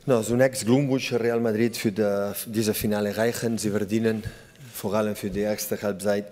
No, zunächst Glückwunsch Real Madrid für diese Finale erreichen. Sie verdienen vor allem für die erste Halbzeit.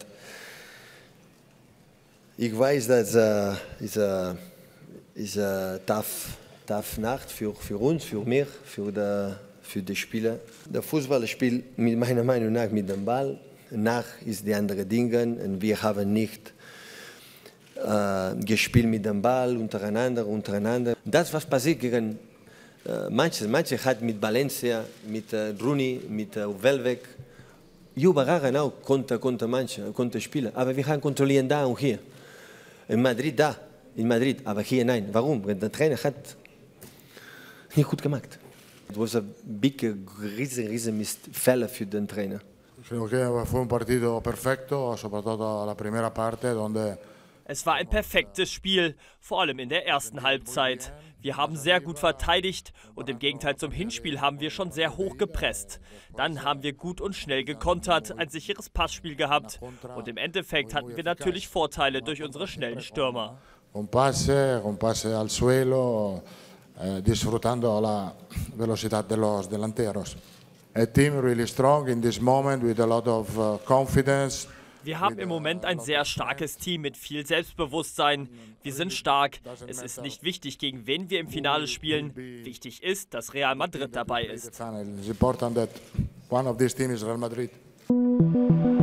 Ich weiß, dass es eine tough Nacht für uns, für mich, für die Spieler. Der Fußball spielt meiner Meinung nach mit dem Ball. Nach ist die andere Dinge und wir haben nicht gespielt mit dem Ball untereinander. Das, was passiert gegen manche hat mit Valencia, mit Rooney, mit Welbeck, überall auch konnte spielen. Aber wir haben kontrolliert da und hier. In Madrid, aber hier nein. Warum? Weil der Trainer hat nicht gut gemacht. Es war ein riesen Fehler für den Trainer. Creo que fue un partido perfecto, sobre todo la primera parte, donde Es war ein perfektes Spiel, vor allem in der ersten Halbzeit. Wir haben sehr gut verteidigt und im Gegenteil zum Hinspiel haben wir schon sehr hoch gepresst. Dann haben wir gut und schnell gekontert, ein sicheres Passspiel gehabt und im Endeffekt hatten wir natürlich Vorteile durch unsere schnellen Stürmer. un pase al suelo, disfrutando la velocidad de los delanteros. A team really strong in this moment with a lot of confidence. Wir haben im Moment ein sehr starkes Team mit viel Selbstbewusstsein. Wir sind stark. Es ist nicht wichtig, gegen wen wir im Finale spielen. Wichtig ist, dass Real Madrid dabei ist. It's important that one of these teams is Real Madrid.